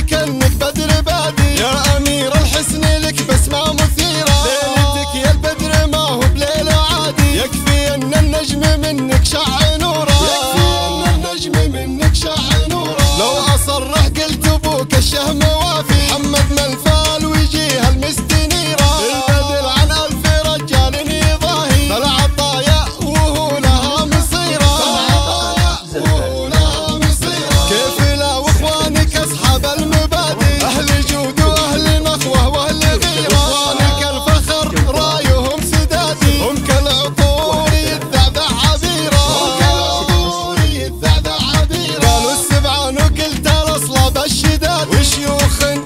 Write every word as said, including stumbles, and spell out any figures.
كأنك بدر بادي. يا أمير الحسن لك بسمة مثيرة، ليلتك يا البدر ما هو بليلة عادي. يكفي أن النجم منك شع نورا، يكفي أن النجم منك شع نورا. لو أصرح قلت أبوك الشهم وافي، محمد ملفال ويجيها المستنيرة. البدل عن ألف رجال يضاهي، فالعطايا وهو لها مصيرة، فالعطايا وهو لها مصيرة. كيف لا واخوانك أصحاب المبادئ، أهل جود وأهل نخوة وأهل غيرة. واخوانك الفخر رايهم سدادي، هم كالعطور يتذعذع عبيرة، هم كالعطور يتذعذع عبيرة. قالوا السبعان وقلت الأصلاب الشداد، وشيوخ